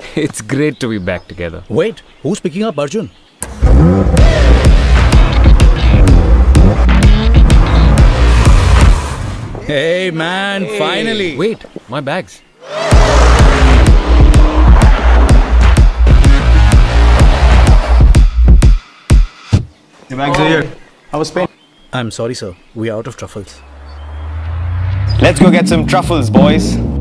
It's great to be back together. Wait, who's picking up Arjun? Hey man, finally! Wait, my bags. The bags are here. How was Spain? I'm sorry sir, we are out of truffles. Let's go get some truffles, boys.